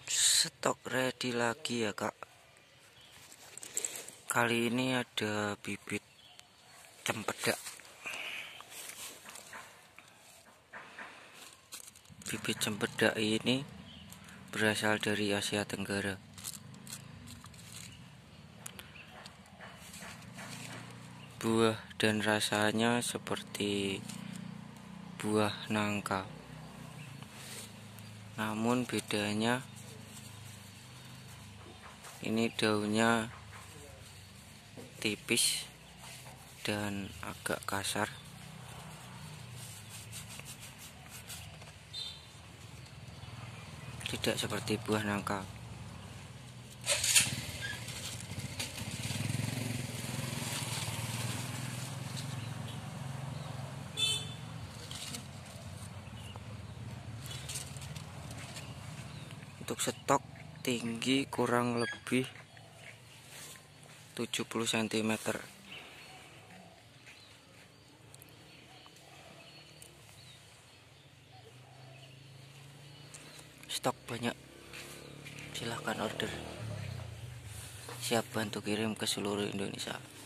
Stok ready lagi ya kak. Kali ini ada bibit cempedak. Bibit cempedak ini berasal dari Asia Tenggara. Buah dan rasanya seperti buah nangka. Namun bedanya ini daunnya tipis dan agak kasar. Tidak seperti buah nangka. Untuk stok tinggi kurang lebih 70 cm. Stok banyak. Silahkan order. Siap bantu kirim ke seluruh Indonesia.